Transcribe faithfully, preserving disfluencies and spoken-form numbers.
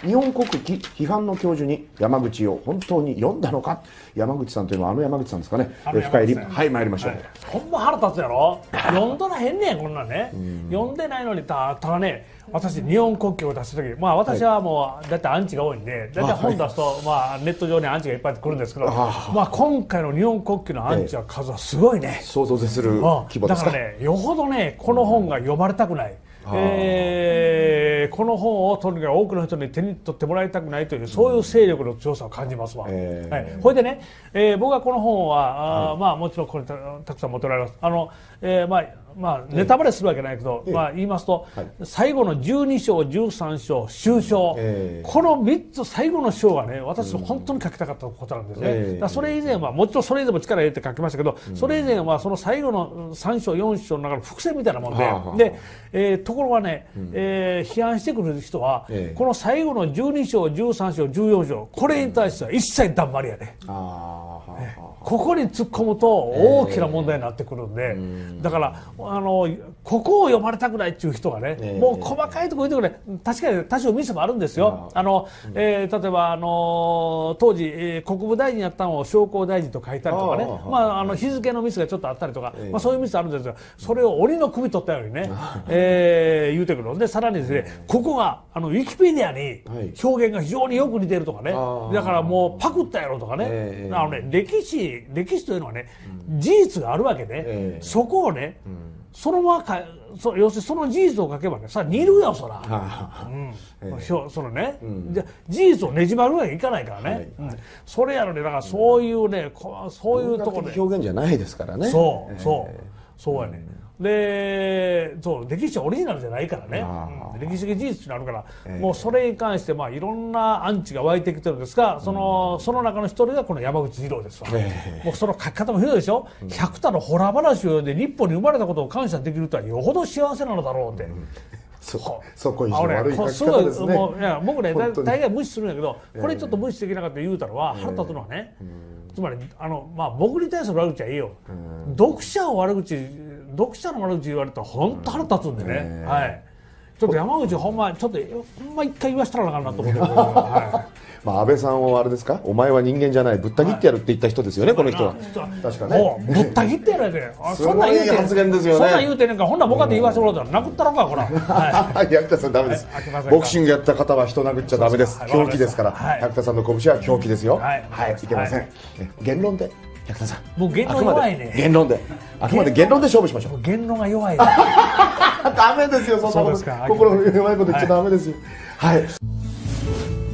日本国旗批判の教授に山口を本当に読んだのか。山口さんというのはあの山口さんですかね。深入り、はい、参りましょう。 ほんま腹立つやろ。読んどらへんねんこんなんね。読んでないのにたただね、私日本国旗を出した時、まあ私はもうだいたいアンチが多いんで、だいたい本出すとまあネット上にアンチがいっぱい来るんですけど、まあ今回の日本国旗のアンチは数はすごいね。 想像絶する規模ですか。 だからね、よほどねこの本が読まれたくない。えー、この本をとにかく多くの人に手に取ってもらいたくないというそういう勢力の強さを感じますわ。えーはい、ほいでね、えー、僕はこの本は、はい、まあもちろんこれ た, たくさん持っておられます。あの、えー、まあまあ、ネタバレするわけないけど、えーまあ、言いますと、はい、最後のじゅうに章じゅうさん章終章、えー、このみっつ最後の章がね私の本当に書きたかったことなんですね、えー、だからそれ以前はもちろんそれ以前も力入れて書きましたけど、うん、それ以前はその最後のさん章よん章の中の伏線みたいなもんで、うん、で、えー、ところがね、うんえー、批判してくる人は、えー、この最後のじゅうに章じゅうさん章じゅうよん章これに対しては一切だんまりやね、うんあえーここに突っ込むと大きな問題になってくるんで、えー、だからあのここを読まれたくないっていう人がね、えー、もう細かいところ言ってくれ、確かに多少ミスもあるんですよ。あの、えー、例えばあの当時、えー、国務大臣やったのを商工大臣と書いたりとかね、あまああの日付のミスがちょっとあったりとか、えーまあ、そういうミスあるんですが、それを鬼の首取ったようにね、えー、言うてくる。でさらにですね、ここがあのウィキペディアに表現が非常によく似てるとかね、だからもうパクったやろとかね、えー、あのね歴史歴史というのはね、うん、事実があるわけで、えー、そこをね、うん、そのままかそ要するにその事実を書けばねさ似るよそら、うんえー、そのね、うん、じゃ事実をねじ曲げるわけいかないからね、はいうん、それやのにだからそういうね、うん、そういうところで表現じゃないですからね。 そうそう、えー、そうやね、うんでそう歴史はオリジナルじゃないからね、うん、歴史的事実になるから、えー、もうそれに関して、まあ、いろんなアンチが湧いてきてるんですが、その、うん、その中の一人がこの山口二郎ですわ、えー、もうその書き方もひどいでしょ、うん、百田のホラー話を読んで日本に生まれたことを感謝できるとはよほど幸せなのだろうって、うん、 そ, そこ以上悪い書き方ですね。 もういや僕ね大概無視するんだけど、これちょっと無視できなかった言うたのは、えー、腹立つのはね、うん、つまりあの、まあ、僕に対する悪口はいいよ、うん、読者を悪口読者の悪口言われたら本当腹立つんでね、うんはい、ちょっと山口ほんまちょっとほんま一回言わせたらなあかんなと思って、はいまあ安倍さんはあれですか、お前は人間じゃないぶった切ってやるって言った人ですよね、はい、この人は確かねぶった切ってやるですごい発言ですよね。 そんなん言うてねんか、ほんなら僕で言わせてもらったら殴ったろかこら、 はい、百田さんダメです、はい、ボクシングやった方は人殴っちゃダメです、狂気ですから、はい、百田さんの拳は狂気ですよ、はい、はい、いけません、はい、言論で百田さんもう言論弱いね、 言論であくまで言論で勝負しましょう。 言論が弱いねダメですよ、そんなこと心の弱いこと言っちゃダメですよ。はい。